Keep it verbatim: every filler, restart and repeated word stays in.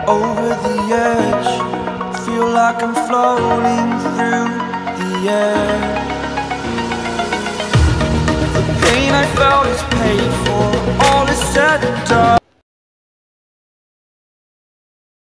over the edge. Feel like I'm floating through the air. The pain I felt is paid for, all is said and done.